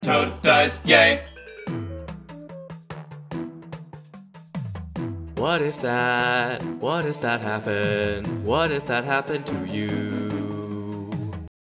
Toad dies, yay! What if that happened? What if that happened to you?